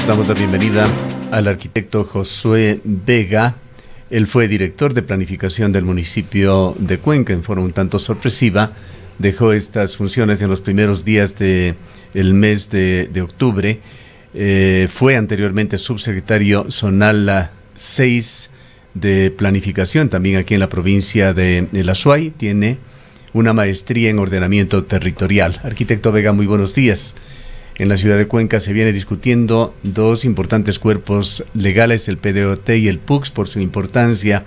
Damos la bienvenida al arquitecto Josué Vega. Él fue director de planificación del municipio de Cuenca. En forma un tanto sorpresiva, dejó estas funciones en los primeros días del mes de octubre. Fue anteriormente subsecretario zonal 6 de planificación, también aquí en la provincia de El Azuay. Tiene una maestría en ordenamiento territorial. Arquitecto Vega, muy buenos días. En la ciudad de Cuenca se viene discutiendo dos importantes cuerpos legales, el PDOT y el PUCS, por su importancia.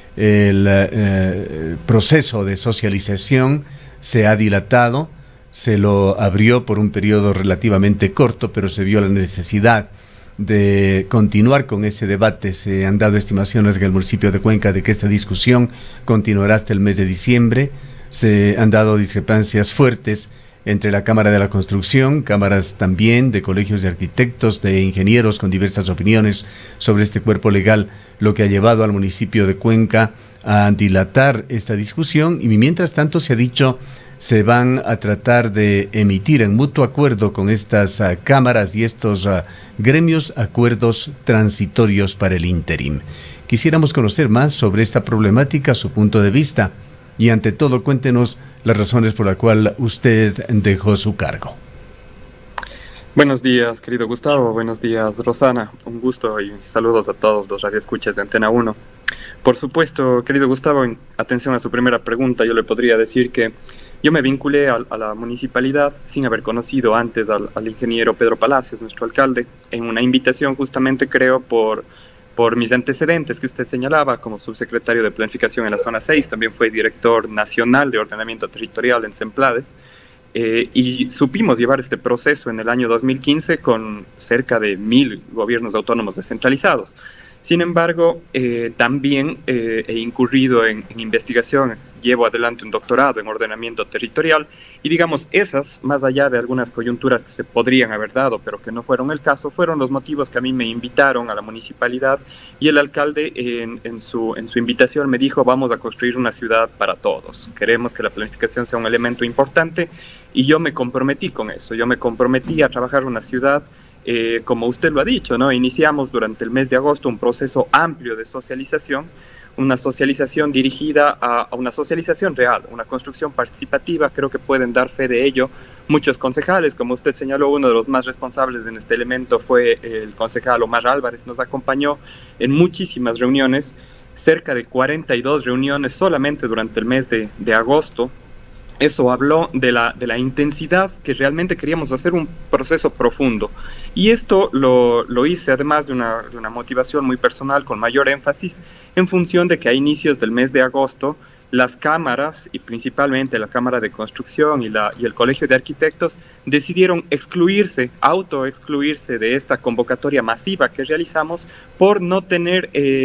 El proceso de socialización se ha dilatado, se lo abrió por un periodo relativamente corto, pero se vio la necesidad de continuar con ese debate. Se han dado estimaciones en el municipio de Cuenca de que esta discusión continuará hasta el mes de diciembre. Se han dado discrepancias fuertes entre la Cámara de la Construcción, cámaras también de colegios de arquitectos, de ingenieros con diversas opiniones sobre este cuerpo legal, lo que ha llevado al municipio de Cuenca a dilatar esta discusión. Y mientras tanto se ha dicho, se van a tratar de emitir en mutuo acuerdo con estas cámaras y estos gremios acuerdos transitorios para el interim. Quisiéramos conocer más sobre esta problemática, su punto de vista. Y ante todo, cuéntenos las razones por las cuales usted dejó su cargo. Buenos días, querido Gustavo. Buenos días, Rosana. Un gusto y saludos a todos los radioescuchas de Antena 1. Por supuesto, querido Gustavo, en atención a su primera pregunta, yo le podría decir que yo me vinculé a la municipalidad sin haber conocido antes al ingeniero Pedro Palacios, nuestro alcalde, en una invitación justamente, creo, por mis antecedentes que usted señalaba como subsecretario de Planificación en la Zona 6, también fue director nacional de Ordenamiento Territorial en Semplades, y supimos llevar este proceso en el año 2015 con cerca de 1000 gobiernos autónomos descentralizados. Sin embargo, también he incurrido en investigaciones, llevo adelante un doctorado en ordenamiento territorial y digamos esas, más allá de algunas coyunturas que se podrían haber dado pero que no fueron el caso, fueron los motivos que a mí me invitaron a la municipalidad y el alcalde en su invitación me dijo: vamos a construir una ciudad para todos, queremos que la planificación sea un elemento importante y yo me comprometí con eso, yo me comprometí a trabajar una ciudad. Como usted lo ha dicho, ¿no? Iniciamos durante el mes de agosto un proceso amplio de socialización, una socialización dirigida a una socialización real, una construcción participativa. Creo que pueden dar fe de ello muchos concejales. Como usted señaló, uno de los más responsables en este elemento fue el concejal Omar Álvarez. Nos acompañó en muchísimas reuniones, cerca de 42 reuniones solamente durante el mes de agosto. Eso habló de la intensidad que realmente queríamos hacer un proceso profundo. Y esto lo hice además de una motivación muy personal, con mayor énfasis, en función de que a inicios del mes de agosto, las cámaras, y principalmente la Cámara de Construcción y el Colegio de Arquitectos, decidieron autoexcluirse de esta convocatoria masiva que realizamos por no tener,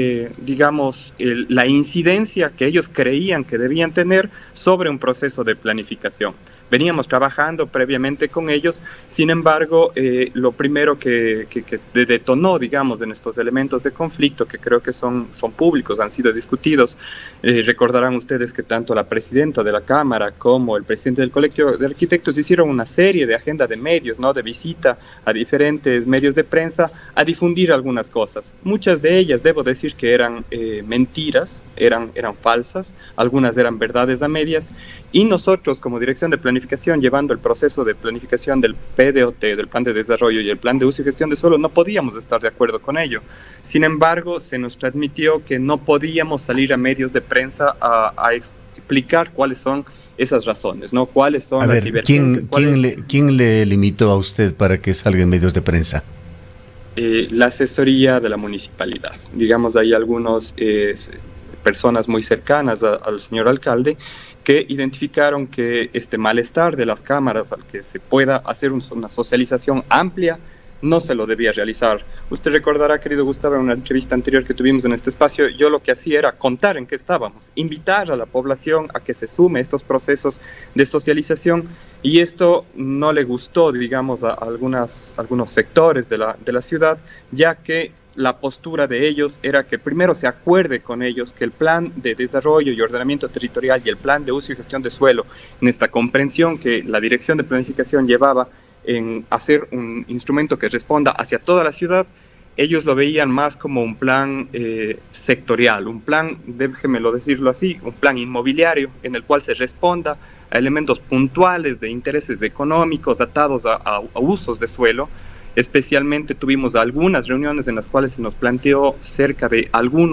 la incidencia que ellos creían que debían tener sobre un proceso de planificación. Veníamos trabajando previamente con ellos, sin embargo, lo primero que detonó, digamos, en estos elementos de conflicto, que creo que son públicos, han sido discutidos, recordarán ustedes que tanto la presidenta de la Cámara como el presidente del Colegio de Arquitectos hicieron una serie de agenda de medios, ¿no? De visita a diferentes medios de prensa a difundir algunas cosas. Muchas de ellas, debo decir que eran mentiras, eran falsas, algunas eran verdades a medias, y nosotros como Dirección de Planificación, llevando el proceso de planificación del PDOT, del Plan de Desarrollo y el Plan de Uso y Gestión de Suelo, no podíamos estar de acuerdo con ello. Sin embargo, se nos transmitió que no podíamos salir a medios de prensa a explicar cuáles son esas razones, ¿no? ¿Cuáles son las divergencias? ¿Quién le limitó a usted para que salga en medios de prensa? La asesoría de la municipalidad. Digamos, hay algunas personas muy cercanas al señor alcalde que identificaron que este malestar de las cámaras al que se pueda hacer una socialización amplia no se lo debía realizar. Usted recordará, querido Gustavo, en una entrevista anterior que tuvimos en este espacio, yo lo que hacía era contar en qué estábamos, invitar a la población a que se sume a estos procesos de socialización, y esto no le gustó, digamos, a algunos sectores de la ciudad, ya que la postura de ellos era que primero se acuerde con ellos que el plan de desarrollo y ordenamiento territorial y el plan de uso y gestión de suelo, en esta comprensión que la Dirección de Planificación llevaba, en hacer un instrumento que responda hacia toda la ciudad, ellos lo veían más como un plan sectorial, un plan, déjemelo decirlo así, un plan inmobiliario en el cual se responda a elementos puntuales de intereses económicos atados a usos de suelo. Especialmente tuvimos algunas reuniones en las cuales se nos planteó cerca de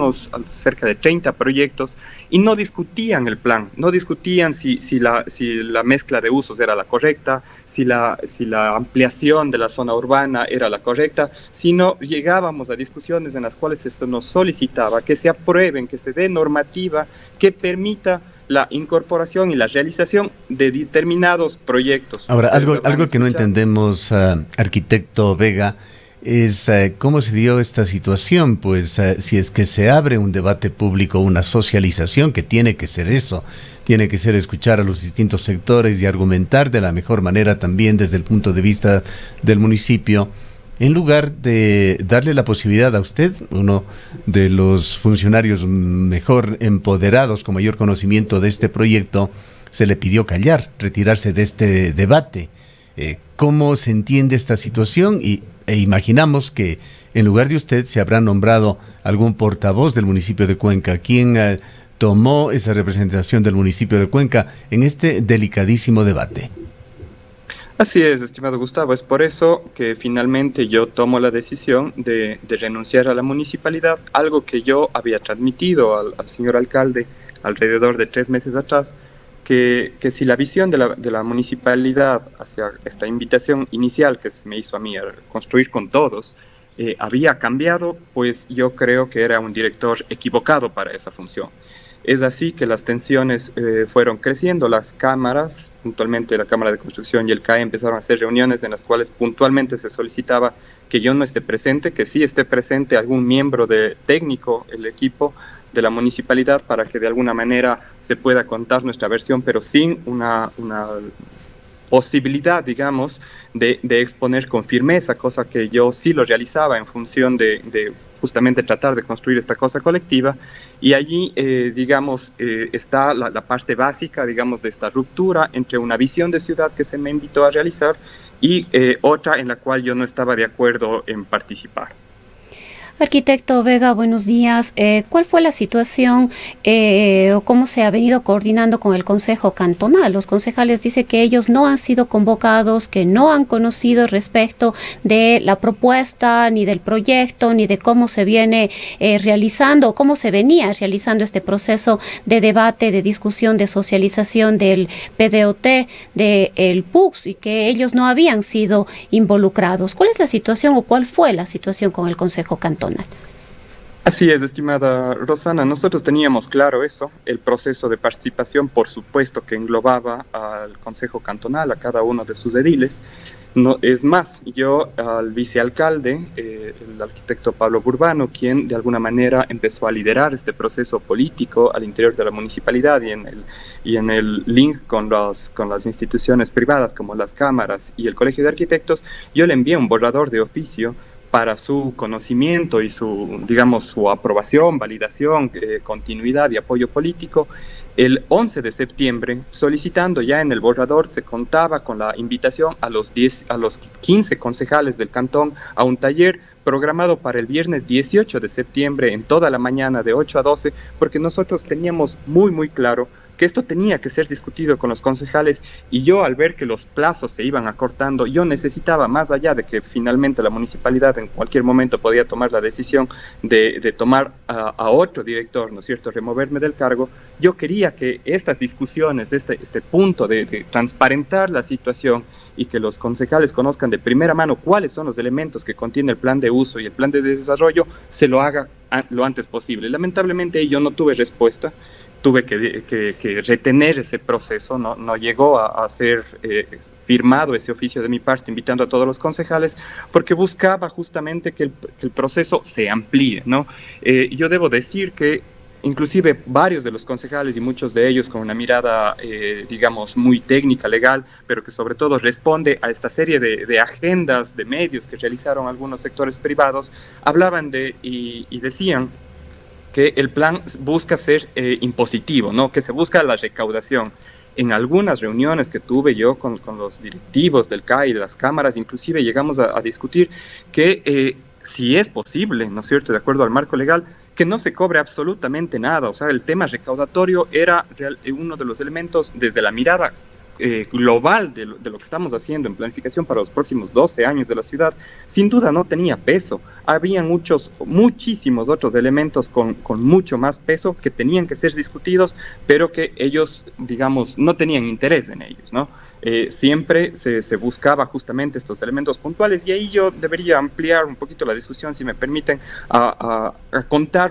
30 proyectos y no discutían el plan, no discutían si la mezcla de usos era la correcta, si la ampliación de la zona urbana era la correcta, sino llegábamos a discusiones en las cuales esto nos solicitaba que se aprueben, que se dé normativa que permita la incorporación y la realización de determinados proyectos. Ahora, algo que no entendemos, arquitecto Vega, es cómo se dio esta situación. Pues si es que se abre un debate público, una socialización, que tiene que ser eso, tiene que ser escuchar a los distintos sectores y argumentar de la mejor manera también desde el punto de vista del municipio, en lugar de darle la posibilidad a usted, uno de los funcionarios mejor empoderados, con mayor conocimiento de este proyecto, se le pidió callar, retirarse de este debate. ¿Cómo se entiende esta situación? E imaginamos que en lugar de usted se habrá nombrado algún portavoz del municipio de Cuenca. ¿Quién tomó esa representación del municipio de Cuenca en este delicadísimo debate? Así es, estimado Gustavo, es por eso que finalmente yo tomo la decisión de renunciar a la municipalidad, algo que yo había transmitido al señor alcalde alrededor de 3 meses atrás, que si la visión de la municipalidad hacia esta invitación inicial que se me hizo a mí a construir con todos, había cambiado, pues yo creo que era un director equivocado para esa función. Es así que las tensiones fueron creciendo, las cámaras, puntualmente la Cámara de Construcción y el CAE, empezaron a hacer reuniones en las cuales puntualmente se solicitaba que yo no esté presente, que sí esté presente algún miembro técnico, el equipo de la municipalidad, para que de alguna manera se pueda contar nuestra versión, pero sin una posibilidad, digamos, de exponer con firmeza, cosa que yo sí lo realizaba en función de justamente tratar de construir esta cosa colectiva. Y allí, digamos, está la parte básica, digamos, de esta ruptura entre una visión de ciudad que se me invitó a realizar y otra en la cual yo no estaba de acuerdo en participar. Arquitecto Vega, buenos días. ¿Cuál fue la situación o cómo se ha venido coordinando con el Consejo Cantonal? Los concejales dicen que ellos no han sido convocados, que no han conocido respecto de la propuesta, ni del proyecto, ni de cómo se viene realizando, o cómo se venía realizando este proceso de debate, de discusión, de socialización del PDOT, del PUCS, y que ellos no habían sido involucrados. ¿Cuál es la situación o cuál fue la situación con el Consejo Cantonal? Así es, estimada Rosana, nosotros teníamos claro eso, el proceso de participación, por supuesto que englobaba al Consejo Cantonal, a cada uno de sus ediles. No, es más, yo al vicealcalde, el arquitecto Pablo Burbano, quien de alguna manera empezó a liderar este proceso político al interior de la municipalidad y en el link con las instituciones privadas como las cámaras y el Colegio de Arquitectos, yo le envié un borrador de oficio para su conocimiento y su aprobación, validación, continuidad y apoyo político, el 11 de septiembre, solicitando ya en el borrador, se contaba con la invitación a los 15 concejales del cantón a un taller programado para el viernes 18 de septiembre en toda la mañana de 8 a 12, porque nosotros teníamos muy claro que esto tenía que ser discutido con los concejales, y yo al ver que los plazos se iban acortando, yo necesitaba, más allá de que finalmente la municipalidad en cualquier momento podía tomar la decisión de tomar a otro director, ¿no es cierto?, removerme del cargo, yo quería que estas discusiones, este punto de transparentar la situación y que los concejales conozcan de primera mano cuáles son los elementos que contiene el plan de uso y el plan de desarrollo, se lo haga lo antes posible. Lamentablemente yo no tuve respuesta. Tuve que retener ese proceso, no llegó a ser firmado ese oficio de mi parte invitando a todos los concejales, porque buscaba justamente que el proceso se amplíe, ¿no? Yo debo decir que inclusive varios de los concejales y muchos de ellos con una mirada, digamos, muy técnica, legal, pero que sobre todo responde a esta serie de agendas de medios que realizaron algunos sectores privados, hablaban y decían que el plan busca ser impositivo, ¿no?, que se busca la recaudación. en algunas reuniones que tuve yo con los directivos del CAI, de las cámaras, inclusive llegamos a discutir que si es posible, ¿no es cierto?, de acuerdo al marco legal, que no se cobre absolutamente nada. O sea, el tema recaudatorio era uno de los elementos desde la mirada global de lo que estamos haciendo en planificación para los próximos 12 años de la ciudad. Sin duda no tenía peso. Había muchísimos otros elementos con mucho más peso que tenían que ser discutidos, pero que ellos, digamos, no tenían interés en ellos, ¿no? Siempre se buscaba justamente estos elementos puntuales, y ahí yo debería ampliar un poquito la discusión, si me permiten, a contar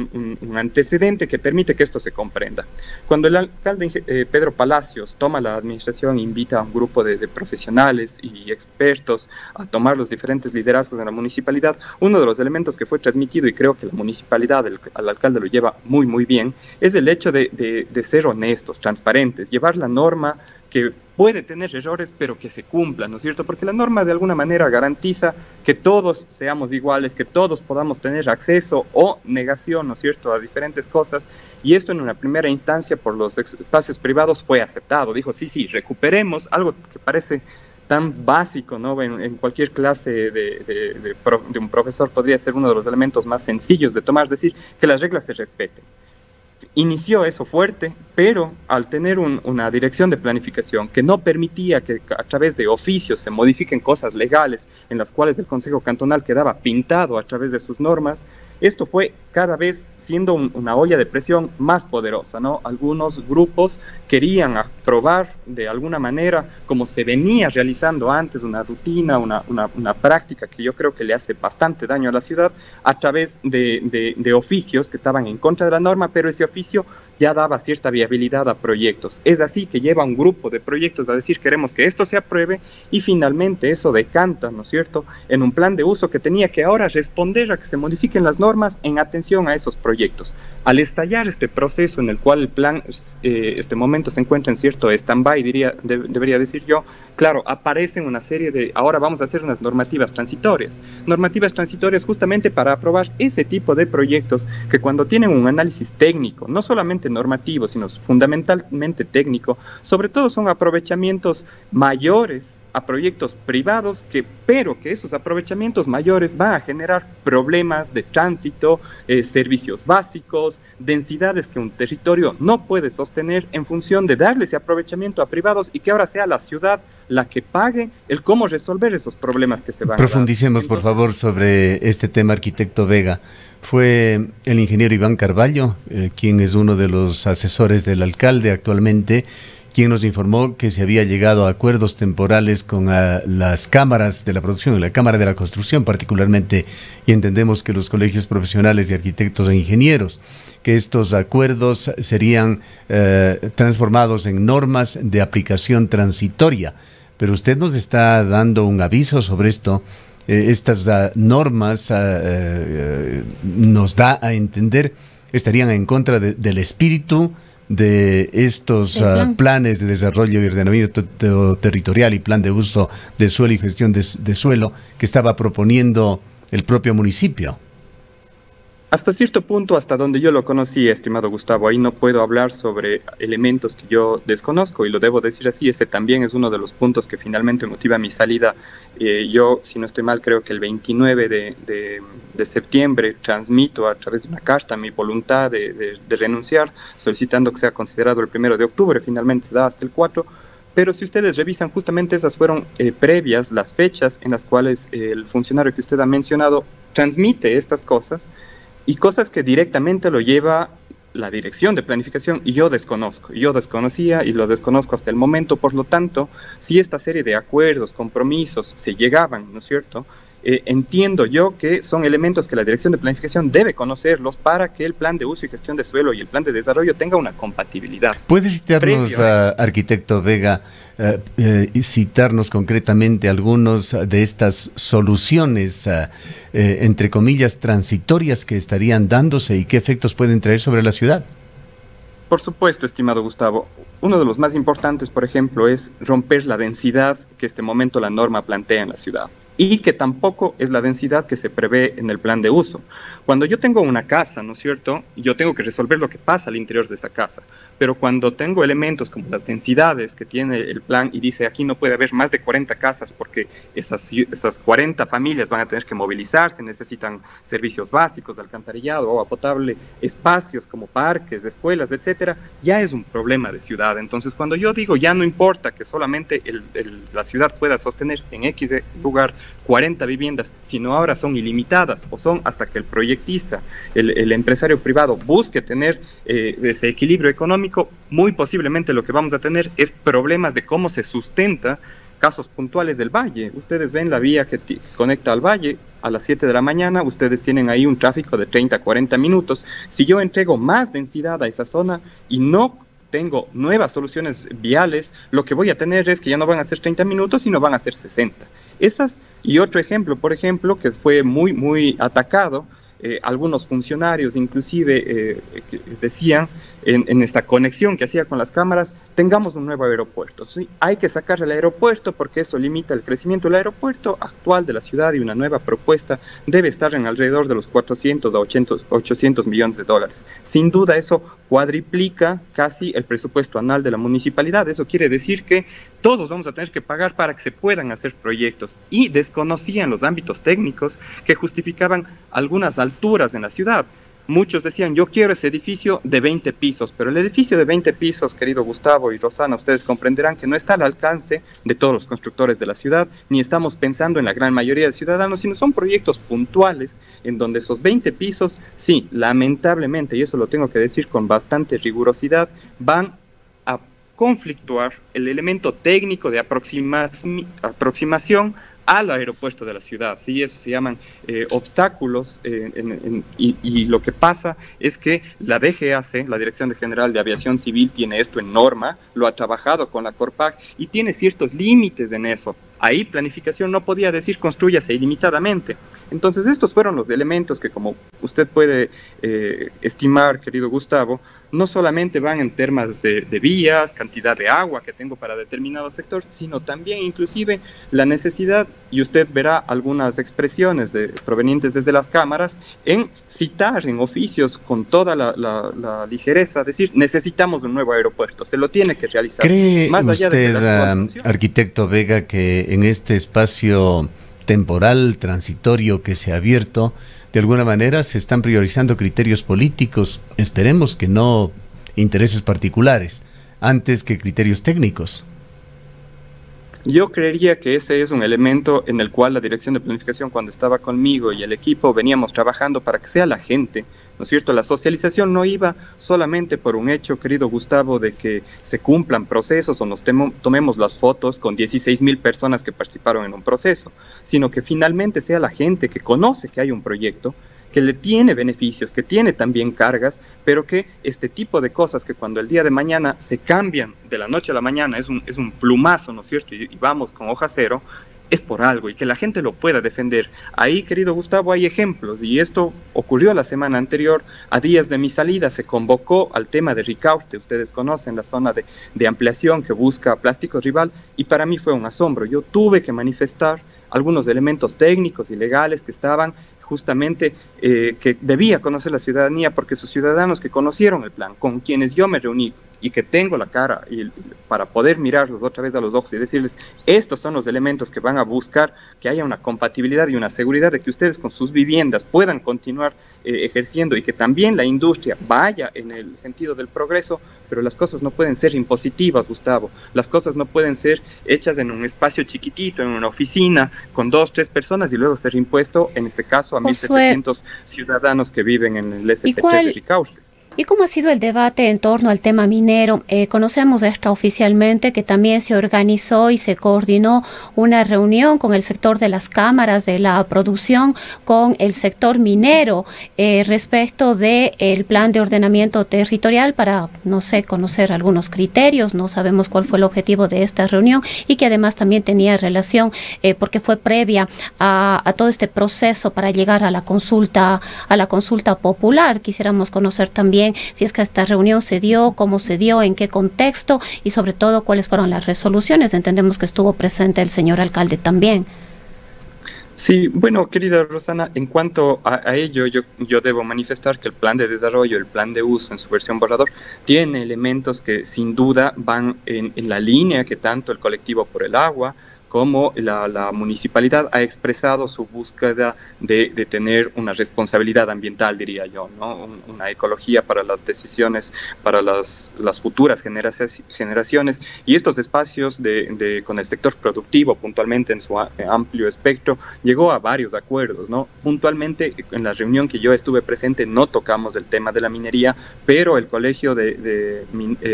un antecedente que permite que esto se comprenda. Cuando el alcalde Pedro Palacios toma la administración, invita a un grupo de profesionales y expertos a tomar los diferentes liderazgos de la municipalidad, uno de los elementos que fue transmitido, y creo que la municipalidad, al alcalde lo lleva muy, muy bien, es el hecho de ser honestos, transparentes, llevar la norma que puede tener errores, pero que se cumplan, ¿no es cierto? Porque la norma de alguna manera garantiza que todos seamos iguales, que todos podamos tener acceso o negación, ¿no es cierto?, a diferentes cosas, y esto en una primera instancia por los espacios privados fue aceptado. Dijo, sí, recuperemos algo que parece tan básico, ¿no? En cualquier clase de un profesor podría ser uno de los elementos más sencillos de tomar, decir que las reglas se respeten. Inició eso fuerte, pero al tener una dirección de planificación que no permitía que a través de oficios se modifiquen cosas legales en las cuales el Consejo Cantonal quedaba pintado a través de sus normas, esto fue cada vez siendo una olla de presión más poderosa, ¿no? Algunos grupos querían aprobar de alguna manera, como se venía realizando antes, una rutina, una práctica que yo creo que le hace bastante daño a la ciudad, a través de oficios que estaban en contra de la norma, pero ese oficio ya daba cierta viabilidad a proyectos. Es así que lleva un grupo de proyectos a decir queremos que esto se apruebe, y finalmente eso decanta, ¿no es cierto?, en un plan de uso que tenía que ahora responder a que se modifiquen las normas en atención a esos proyectos. Al estallar este proceso en el cual el plan este momento se encuentra en cierto stand-by, debería decir yo, claro, aparecen una serie de, ahora vamos a hacer unas normativas transitorias justamente para aprobar ese tipo de proyectos que cuando tienen un análisis técnico, no solamente normativo, sino fundamentalmente técnico, sobre todo son aprovechamientos mayores a proyectos privados, pero que esos aprovechamientos mayores van a generar problemas de tránsito, servicios básicos, densidades que un territorio no puede sostener en función de darle ese aprovechamiento a privados, y que ahora sea la ciudad la que pague el cómo resolver esos problemas que se van a dar. Profundicemos, por favor, sobre este tema, arquitecto Vega. Fue el ingeniero Iván Carvalho, quien es uno de los asesores del alcalde actualmente, quien nos informó que se había llegado a acuerdos temporales con las cámaras de la producción, la Cámara de la Construcción particularmente, y entendemos que los colegios profesionales de arquitectos e ingenieros, que estos acuerdos serían transformados en normas de aplicación transitoria. Pero usted nos está dando un aviso sobre esto. Estas normas nos da a entender estarían en contra del espíritu de estos planes de desarrollo y ordenamiento territorial y plan de uso de suelo y gestión de suelo que estaba proponiendo el propio municipio. Hasta cierto punto, hasta donde yo lo conocí, estimado Gustavo, ahí no puedo hablar sobre elementos que yo desconozco, y lo debo decir así. Ese también es uno de los puntos que finalmente motiva mi salida. Yo, si no estoy mal, creo que el 29 de septiembre transmito a través de una carta mi voluntad de renunciar, solicitando que sea considerado el 1 de octubre, finalmente se da hasta el 4. Pero si ustedes revisan, justamente esas fueron previas, las fechas en las cuales el funcionario que usted ha mencionado transmite estas cosas, y cosas que directamente lo lleva la dirección de planificación, y yo desconocía y lo desconozco hasta el momento. Por lo tanto, si esta serie de acuerdos, compromisos se llegaban, ¿no es cierto?, entiendo yo que son elementos que la dirección de planificación debe conocerlos para que el plan de uso y gestión de suelo y el plan de desarrollo tenga una compatibilidad. ¿Puede citarnos, arquitecto Vega, citarnos concretamente algunos de estas soluciones, entre comillas, transitorias que estarían dándose y qué efectos pueden traer sobre la ciudad? Por supuesto, estimado Gustavo. Uno de los más importantes, por ejemplo, es romper la densidad que este momento la norma plantea en la ciudad. y que tampoco es la densidad que se prevé en el plan de uso. Cuando yo tengo una casa, ¿no es cierto?, yo tengo que resolver lo que pasa al interior de esa casa, pero cuando tengo elementos como las densidades que tiene el plan y dice aquí no puede haber más de 40 casas porque esas 40 familias van a tener que movilizarse, necesitan servicios básicos de alcantarillado, agua potable, espacios como parques, escuelas, etcétera, ya es un problema de ciudad. Entonces, cuando yo digo ya no importa que solamente la ciudad pueda sostener en X lugar 40 viviendas, sino ahora son ilimitadas o son hasta que el proyectista, el empresario privado busque tener ese equilibrio económico, muy posiblemente lo que vamos a tener es problemas de cómo se sustenta casos puntuales del valle. Ustedes ven la vía que conecta al valle a las 7 de la mañana, ustedes tienen ahí un tráfico de 30 a 40 minutos. Si yo entrego más densidad a esa zona y no tengo nuevas soluciones viales, lo que voy a tener es que ya no van a ser 30 minutos, sino van a ser 60. Y otro ejemplo, por ejemplo, que fue muy atacado, algunos funcionarios inclusive decían en esta conexión que hacía con las cámaras, tengamos un nuevo aeropuerto, ¿sí? Hay que sacar el aeropuerto porque eso limita el crecimiento del aeropuerto actual de la ciudad y una nueva propuesta debe estar en alrededor de los 400 a 800 millones de dólares. Sin duda eso cuadriplica casi el presupuesto anual de la municipalidad. Eso quiere decir que todos vamos a tener que pagar para que se puedan hacer proyectos y desconocían los ámbitos técnicos que justificaban algunas alturas en la ciudad. Muchos decían, yo quiero ese edificio de 20 pisos, pero el edificio de 20 pisos, querido Gustavo y Rosana, ustedes comprenderán que no está al alcance de todos los constructores de la ciudad, ni estamos pensando en la gran mayoría de ciudadanos, sino son proyectos puntuales en donde esos 20 pisos, sí, lamentablemente, y eso lo tengo que decir con bastante rigurosidad, van a conflictuar el elemento técnico de aproximación al aeropuerto de la ciudad, ¿sí? Eso se llaman obstáculos y lo que pasa es que la DGAC, la Dirección General de Aviación Civil, tiene esto en norma, lo ha trabajado con la Corpag y tiene ciertos límites en eso. Ahí planificación no podía decir construyase ilimitadamente. Entonces estos fueron los elementos que, como usted puede estimar, querido Gustavo, no solamente van en temas de vías, cantidad de agua que tengo para determinado sector, sino también inclusive la necesidad, y usted verá algunas expresiones provenientes desde las cámaras, en citar en oficios con toda la ligereza, decir, necesitamos un nuevo aeropuerto, se lo tiene que realizar. ¿Cree más allá usted, arquitecto Vega, que en este espacio temporal, transitorio que se ha abierto, de alguna manera se están priorizando criterios políticos, esperemos que no intereses particulares, antes que criterios técnicos? Yo creería que ese es un elemento en el cual la Dirección de Planificación, cuando estaba conmigo y el equipo, veníamos trabajando para que sea la gente, ¿no es cierto? La socialización no iba solamente por un hecho, querido Gustavo, de que se cumplan procesos o nos tomemos las fotos con 16,000 personas que participaron en un proceso, sino que finalmente sea la gente que conoce que hay un proyecto, que le tiene beneficios, que tiene también cargas, pero que este tipo de cosas que cuando el día de mañana se cambian de la noche a la mañana, es un plumazo, ¿no es cierto? Y vamos con hoja cero, es por algo y que la gente lo pueda defender. Ahí, querido Gustavo, hay ejemplos y esto ocurrió la semana anterior. A días de mi salida se convocó al tema de Ricaurte, ustedes conocen la zona de ampliación que busca Plástico Rival y para mí fue un asombro. Yo tuve que manifestar algunos elementos técnicos y legales que estaban justamente, que debía conocer la ciudadanía porque sus ciudadanos que conocieron el plan, con quienes yo me reuní y que tengo la cara para poder mirarlos otra vez a los ojos y decirles, estos son los elementos que van a buscar que haya una compatibilidad y una seguridad de que ustedes con sus viviendas puedan continuar ejerciendo y que también la industria vaya en el sentido del progreso, pero las cosas no pueden ser impositivas, Gustavo. Las cosas no pueden ser hechas en un espacio chiquitito, en una oficina, con 2, 3 personas y luego ser impuesto, en este caso, a 1.700 ciudadanos que viven en el SFT de Ricaurte. ¿Y cómo ha sido el debate en torno al tema minero? Conocemos extraoficialmente que también se organizó y se coordinó una reunión con el sector de las cámaras de la producción, con el sector minero, respecto del plan de ordenamiento territorial para, no sé, conocer algunos criterios. No sabemos cuál fue el objetivo de esta reunión y que además también tenía relación, porque fue previa a todo este proceso para llegar a la consulta popular. Quisiéramos conocer también si es que esta reunión se dio, cómo se dio, en qué contexto y sobre todo cuáles fueron las resoluciones. Entendemos que estuvo presente el señor alcalde también. Sí, bueno, querida Rosana, en cuanto a ello, yo debo manifestar que el plan de desarrollo, el plan de uso en su versión borrador, tiene elementos que sin duda van en la línea que tanto el colectivo por el agua como la municipalidad ha expresado su búsqueda de tener una responsabilidad ambiental, diría yo, ¿no? Una ecología para las decisiones, para las futuras generaciones, y estos espacios con el sector productivo, puntualmente en su amplio espectro, llegó a varios acuerdos, ¿no? Puntualmente, en la reunión que yo estuve presente, no tocamos el tema de la minería, pero el Colegio de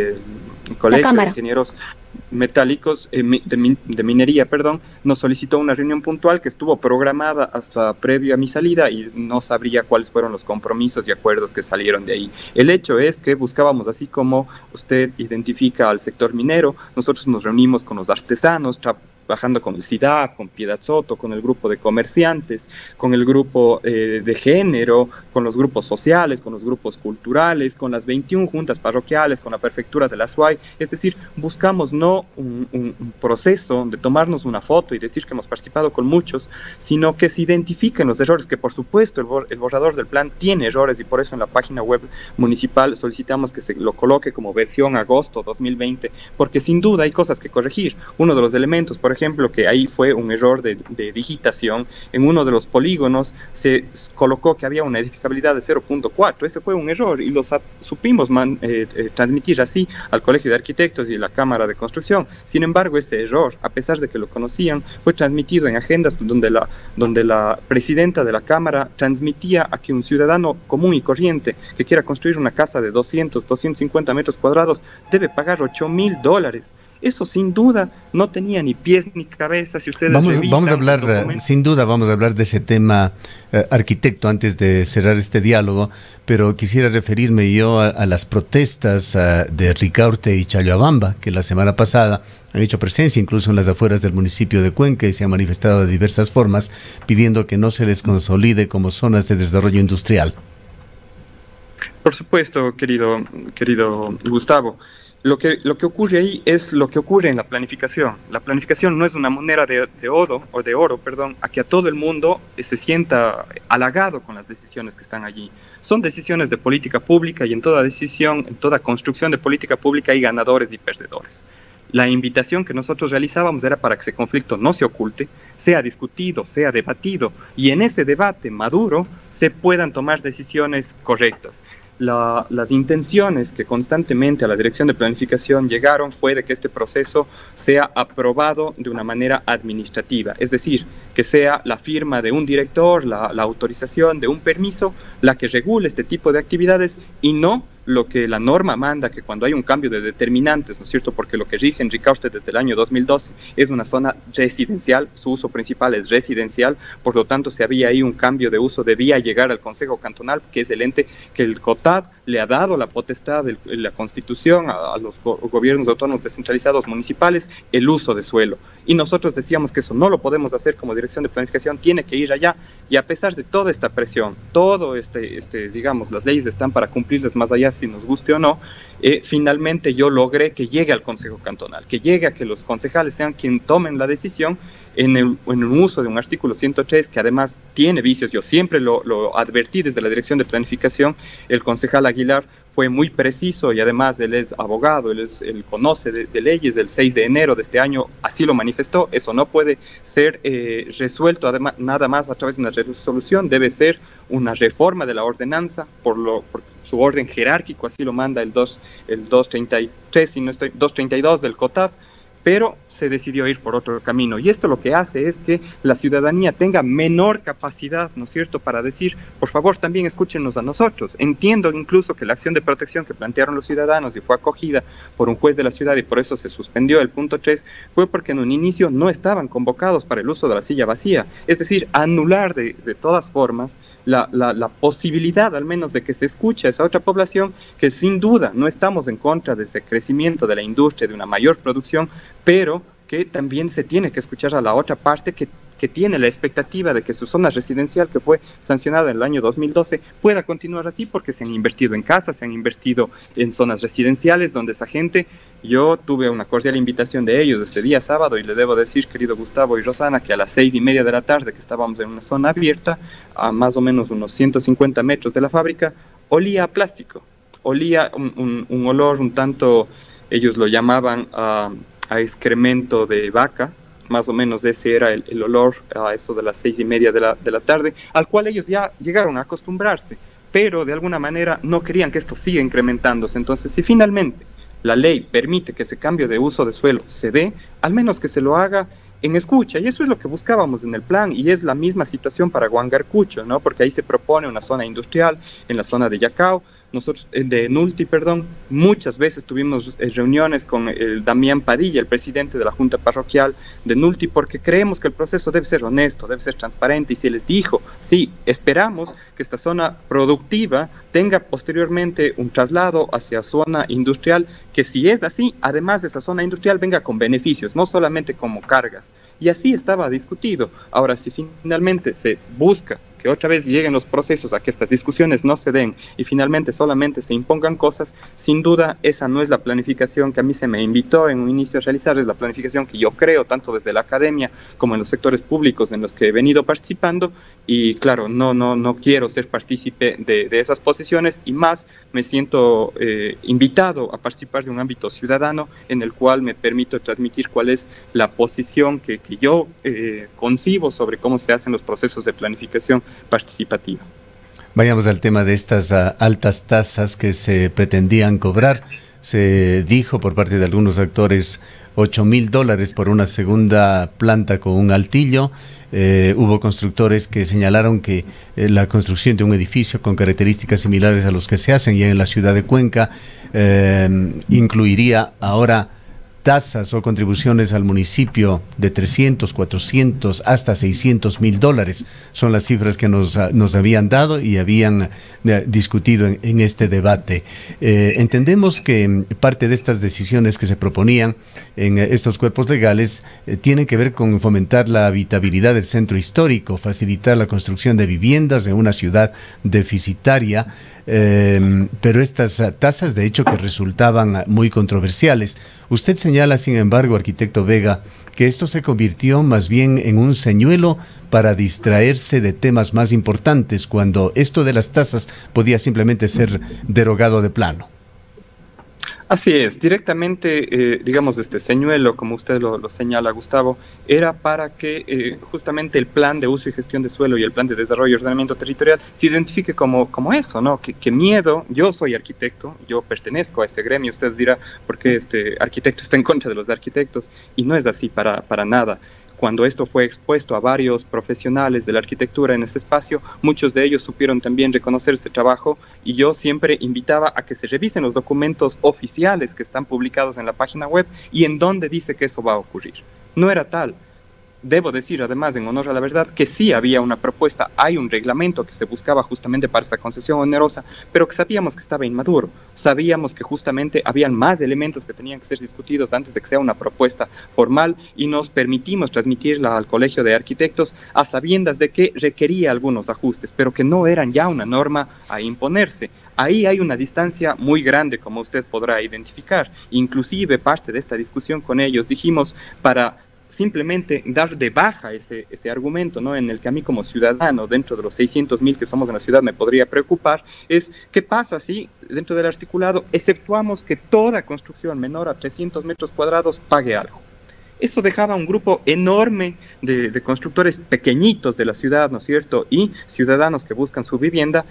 Ingenieros Metálicos, de Minería, perdón, nos solicitó una reunión puntual que estuvo programada hasta previo a mi salida y no sabría cuáles fueron los compromisos y acuerdos que salieron de ahí. El hecho es que buscábamos, así como usted identifica al sector minero, nosotros nos reunimos con los artesanos, trabajando con el CIDAP, con Piedad Soto, con el grupo de comerciantes, con el grupo de género, con los grupos sociales, con los grupos culturales, con las 21 juntas parroquiales, con la prefectura de la SUAY. Es decir, buscamos no un proceso de tomarnos una foto y decir que hemos participado con muchos, sino que se identifiquen los errores, que por supuesto el borrador del plan tiene errores, y por eso en la página web municipal solicitamos que se lo coloque como versión agosto 2020, porque sin duda hay cosas que corregir. Uno de los elementos, por ejemplo, que ahí fue un error de digitación, en uno de los polígonos se colocó que había una edificabilidad de 0.4, ese fue un error y lo supimos transmitir así al Colegio de Arquitectos y la Cámara de Construcción. Sin embargo, ese error, a pesar de que lo conocían, fue transmitido en agendas donde la presidenta de la Cámara transmitía a que un ciudadano común y corriente que quiera construir una casa de 250 metros cuadrados debe pagar $8,000. Eso sin duda no tenía ni pies ni cabeza. Si ustedes vamos a hablar, sin duda vamos a hablar de ese tema, arquitecto, antes de cerrar este diálogo, pero quisiera referirme yo a las protestas de Ricaurte y Challabamba, que la semana pasada han hecho presencia incluso en las afueras del municipio de Cuenca y se han manifestado de diversas formas pidiendo que no se les consolide como zonas de desarrollo industrial. Por supuesto, querido Gustavo. Lo que ocurre ahí es lo que ocurre en la planificación. La planificación no es una moneda de oro, a que a todo el mundo se sienta halagado con las decisiones que están allí. Son decisiones de política pública, y en toda decisión, en toda construcción de política pública hay ganadores y perdedores. La invitación que nosotros realizábamos era para que ese conflicto no se oculte, sea discutido, sea debatido, y en ese debate maduro se puedan tomar decisiones correctas. Las intenciones que constantemente a la Dirección de Planificación llegaron fue de que este proceso sea aprobado de una manera administrativa, es decir, que sea la firma de un director, la autorización de un permiso, la que regule este tipo de actividades, y no lo que la norma manda, que cuando hay un cambio de determinantes, ¿no es cierto? Porque lo que rige en Ricaurte desde el año 2012 es una zona residencial, su uso principal es residencial, por lo tanto, si había ahí un cambio de uso, debía llegar al Consejo Cantonal, que es el ente que el COTAD le ha dado la potestad de la Constitución a los gobiernos autónomos descentralizados municipales, el uso de suelo. Y nosotros decíamos que eso no lo podemos hacer como Dirección de Planificación, tiene que ir allá, y a pesar de toda esta presión, todo digamos, las leyes están para cumplirlas más allá si nos guste o no, finalmente yo logré que llegue al Consejo Cantonal, que llegue a que los concejales sean quienes tomen la decisión en el uso de un artículo 103 que además tiene vicios. Yo siempre lo advertí desde la Dirección de Planificación. El concejal Aguilar fue muy preciso y además él es abogado, él conoce de leyes. El 6 de enero de este año así lo manifestó. Eso no puede ser resuelto además, nada más a través de una resolución, debe ser una reforma de la ordenanza por su orden jerárquico, así lo manda el 233, si no estoy, 232 del COTAD, pero se decidió ir por otro camino. Y esto lo que hace es que la ciudadanía tenga menor capacidad, ¿no es cierto?, para decir, por favor, también escúchenos a nosotros. Entiendo incluso que la acción de protección que plantearon los ciudadanos y fue acogida por un juez de la ciudad y por eso se suspendió el punto 3, fue porque en un inicio no estaban convocados para el uso de la silla vacía. Es decir, anular de todas formas la posibilidad al menos de que se escuche a esa otra población, que sin duda no estamos en contra de ese crecimiento de la industria, de una mayor producción, pero que también se tiene que escuchar a la otra parte que tiene la expectativa de que su zona residencial, que fue sancionada en el año 2012, pueda continuar así, porque se han invertido en casas, se han invertido en zonas residenciales donde esa gente Yo tuve una cordial invitación de ellos este día sábado y le debo decir, querido Gustavo y Rosana, que a las 6:30 de la tarde, que estábamos en una zona abierta, a más o menos unos 150 metros de la fábrica, olía a plástico, olía un olor un tanto, ellos lo llamaban a excremento de vaca, más o menos ese era el olor a eso de las 6:30 de la tarde, al cual ellos ya llegaron a acostumbrarse, pero de alguna manera no querían que esto siga incrementándose. Entonces, si finalmente la ley permite que ese cambio de uso de suelo se dé, al menos que se lo haga en escucha, y eso es lo que buscábamos en el plan, y es la misma situación para Huangarcucho, ¿no? Porque ahí se propone una zona industrial en la zona de Yacao, nosotros, de Nulti, perdón, muchas veces tuvimos reuniones con el Damián Padilla, el presidente de la Junta Parroquial de Nulti, porque creemos que el proceso debe ser honesto, debe ser transparente, y se les dijo, sí, esperamos que esta zona productiva tenga posteriormente un traslado hacia zona industrial, que si es así, además de esa zona industrial venga con beneficios, no solamente como cargas, y así estaba discutido. Ahora, si finalmente se busca que otra vez lleguen los procesos a que estas discusiones no se den y finalmente solamente se impongan cosas, sin duda esa no es la planificación que a mí se me invitó en un inicio a realizar, es la planificación que yo creo tanto desde la academia como en los sectores públicos en los que he venido participando, y claro, no quiero ser partícipe de esas posiciones, y más me siento invitado a participar de un ámbito ciudadano en el cual me permito transmitir cuál es la posición que yo concibo sobre cómo se hacen los procesos de planificación participativa. Vayamos al tema de estas altas tasas que se pretendían cobrar. Se dijo por parte de algunos actores $8,000 por una segunda planta con un altillo. Hubo constructores que señalaron que la construcción de un edificio con características similares a los que se hacen ya en la ciudad de Cuenca incluiría ahora tasas o contribuciones al municipio de 300, 400 hasta $600,000. Son las cifras que nos habían dado y habían discutido en este debate. Entendemos que parte de estas decisiones que se proponían en estos cuerpos legales tienen que ver con fomentar la habitabilidad del centro histórico, facilitar la construcción de viviendas en una ciudad deficitaria, pero estas tasas de hecho que resultaban muy controversiales. Usted señala, sin embargo, arquitecto Vega, que esto se convirtió más bien en un señuelo para distraerse de temas más importantes, cuando esto de las tasas podía simplemente ser derogado de plano. Así es, directamente, digamos, este señuelo, como usted lo señala, Gustavo, era para que justamente el plan de uso y gestión de suelo y el plan de desarrollo y ordenamiento territorial se identifique como eso, ¿no? Que miedo, yo soy arquitecto, yo pertenezco a ese gremio, usted dirá, ¿por qué este arquitecto está en contra de los arquitectos? Y no es así para nada. Cuando esto fue expuesto a varios profesionales de la arquitectura en ese espacio, muchos de ellos supieron también reconocer ese trabajo, y yo siempre invitaba a que se revisen los documentos oficiales que están publicados en la página web y en donde dice que eso va a ocurrir. No era tal. Debo decir, además, en honor a la verdad, que sí había una propuesta, hay un reglamento que se buscaba justamente para esa concesión onerosa, pero que sabíamos que estaba inmaduro, sabíamos que justamente habían más elementos que tenían que ser discutidos antes de que sea una propuesta formal, y nos permitimos transmitirla al Colegio de Arquitectos a sabiendas de que requería algunos ajustes, pero que no eran ya una norma a imponerse. Ahí hay una distancia muy grande, como usted podrá identificar. Inclusive parte de esta discusión con ellos dijimos, para simplemente dar de baja ese argumento, ¿no? En el que a mí como ciudadano, dentro de los 600,000 que somos en la ciudad, me podría preocupar, es qué pasa si dentro del articulado exceptuamos que toda construcción menor a 300 metros cuadrados pague algo. Eso dejaba un grupo enorme de constructores pequeñitos de la ciudad, ¿no es cierto? Y ciudadanos que buscan su vivienda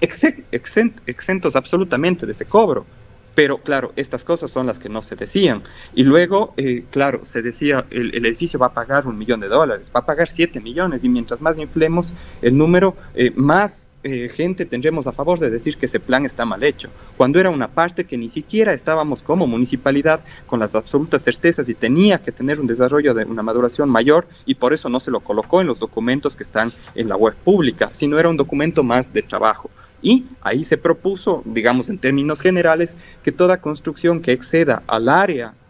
exentos absolutamente de ese cobro. Pero claro, estas cosas son las que no se decían. Y luego, claro, se decía, el edificio va a pagar $1 millón, va a pagar 7 millones, y mientras más inflemos el número, más gente tendremos a favor de decir que ese plan está mal hecho, cuando era una parte que ni siquiera estábamos como municipalidad con las absolutas certezas y tenía que tener un desarrollo de una maduración mayor, y por eso no se lo colocó en los documentos que están en la web pública, sino era un documento más de trabajo. Y ahí se propuso, digamos en términos generales, que toda construcción que exceda al área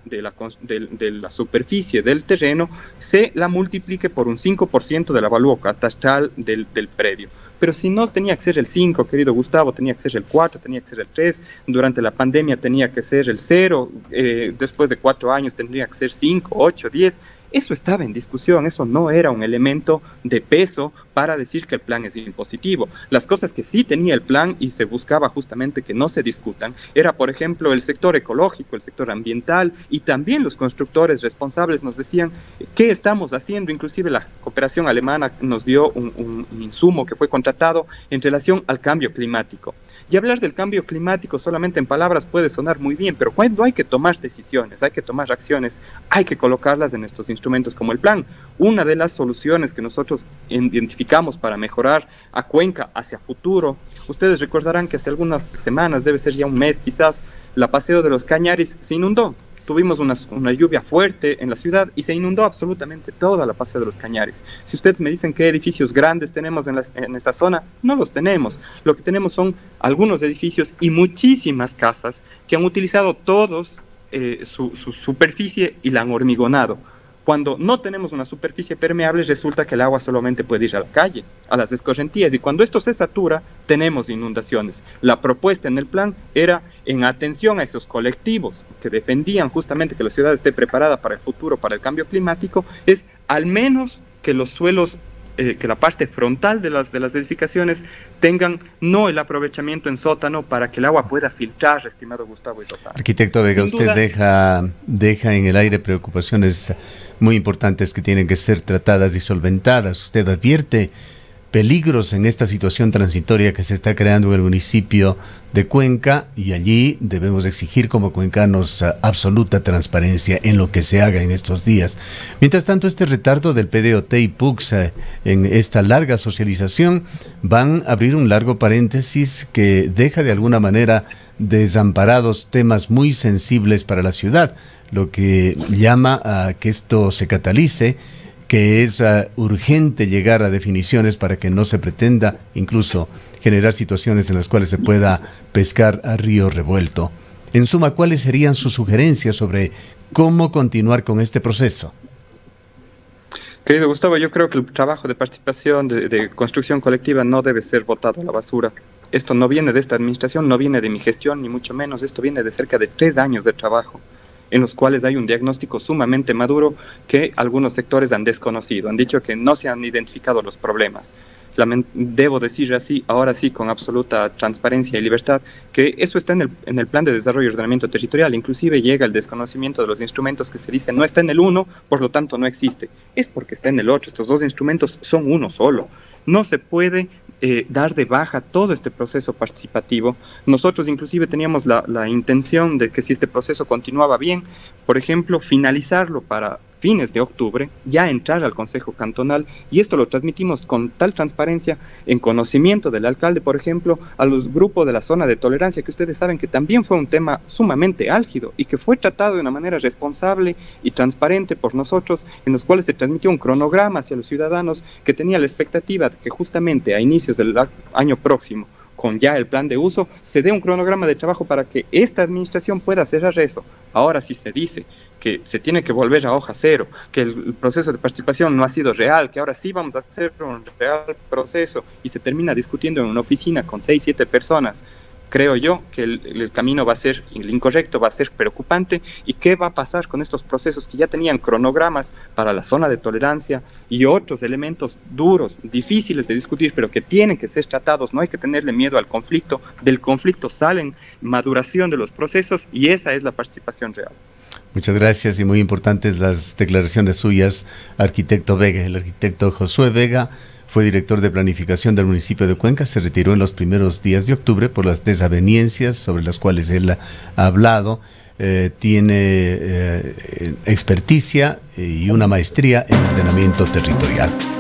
de la superficie del terreno se la multiplique por un 5% del avalúo catastral del predio. Pero si no tenía que ser el 5, querido Gustavo, tenía que ser el 4, tenía que ser el 3, durante la pandemia tenía que ser el 0, después de 4 años tendría que ser 5, 8, 10. Eso estaba en discusión, eso no era un elemento de peso para decir que el plan es impositivo. Las cosas que sí tenía el plan y se buscaba justamente que no se discutan era, por ejemplo, el sector ecológico, el sector ambiental, y también los constructores responsables nos decían qué estamos haciendo. Inclusive la cooperación alemana nos dio un insumo que fue contratado en relación al cambio climático. Y hablar del cambio climático solamente en palabras puede sonar muy bien, pero cuando hay que tomar decisiones, hay que tomar acciones, hay que colocarlas en estos instrumentos como el plan. Una de las soluciones que nosotros identificamos para mejorar a Cuenca hacia futuro, ustedes recordarán que hace algunas semanas, debe ser ya un mes quizás, la Paseo de los Cañaris se inundó. Tuvimos una lluvia fuerte en la ciudad y se inundó absolutamente toda la Paseo de los Cañaris. Si ustedes me dicen qué edificios grandes tenemos en esa zona, no los tenemos. Lo que tenemos son algunos edificios y muchísimas casas que han utilizado todos su superficie y la han hormigonado. Cuando no tenemos una superficie permeable, resulta que el agua solamente puede ir a la calle, a las escorrentías, y cuando esto se satura, tenemos inundaciones. La propuesta en el plan era, en atención a esos colectivos que defendían justamente que la ciudad esté preparada para el futuro, para el cambio climático, es al menos que los suelos, que la parte frontal de las edificaciones tengan no el aprovechamiento en sótano para que el agua pueda filtrar, estimado Gustavo y Rosana. Arquitecto Vega, usted deja en el aire preocupaciones muy importantes que tienen que ser tratadas y solventadas. Usted advierte peligros en esta situación transitoria que se está creando en el municipio de Cuenca, y allí debemos exigir como cuencanos absoluta transparencia en lo que se haga en estos días. Mientras tanto, este retardo del PDOT y PUCS en esta larga socialización van a abrir un largo paréntesis que deja de alguna manera desamparados temas muy sensibles para la ciudad, lo que llama a que esto se catalice, que es urgente llegar a definiciones para que no se pretenda incluso generar situaciones en las cuales se pueda pescar a río revuelto. En suma, ¿cuáles serían sus sugerencias sobre cómo continuar con este proceso? Querido Gustavo, yo creo que el trabajo de participación, de construcción colectiva no debe ser botado a la basura. Esto no viene de esta administración, no viene de mi gestión, ni mucho menos. Esto viene de cerca de 3 años de trabajo, en los cuales hay un diagnóstico sumamente maduro que algunos sectores han desconocido. Han dicho que no se han identificado los problemas. Debo decir así, ahora sí, con absoluta transparencia y libertad, que eso está en el Plan de Desarrollo y Ordenamiento Territorial. Inclusive llega el desconocimiento de los instrumentos que se dice no está en el 1, por lo tanto no existe. Es porque está en el 8. Estos 2 instrumentos son uno solo. No se puede dar de baja todo este proceso participativo. Nosotros inclusive teníamos la intención de que si este proceso continuaba bien, por ejemplo, finalizarlo para fines de octubre, ya entrar al Consejo Cantonal, y esto lo transmitimos con tal transparencia en conocimiento del alcalde, por ejemplo, a los grupos de la zona de tolerancia, que ustedes saben que también fue un tema sumamente álgido y que fue tratado de una manera responsable y transparente por nosotros, en los cuales se transmitió un cronograma hacia los ciudadanos que tenía la expectativa de que justamente a inicios del año próximo, con ya el plan de uso, se dé un cronograma de trabajo para que esta administración pueda cerrar eso. Ahora sí se dice que se tiene que volver a hoja cero, que el proceso de participación no ha sido real, que ahora sí vamos a hacer un real proceso, y se termina discutiendo en una oficina con 6, 7 personas. Creo yo que el camino va a ser incorrecto, va a ser preocupante. ¿Y qué va a pasar con estos procesos que ya tenían cronogramas para la zona de tolerancia y otros elementos duros, difíciles de discutir, pero que tienen que ser tratados? No hay que tenerle miedo al conflicto. Del conflicto salen maduración de los procesos, y esa es la participación real. Muchas gracias, y muy importantes las declaraciones suyas, arquitecto Vega. El arquitecto Josué Vega fue director de planificación del municipio de Cuenca. Se retiró en los primeros días de octubre por las desavenencias sobre las cuales él ha hablado. Tiene experticia y una maestría en ordenamiento territorial.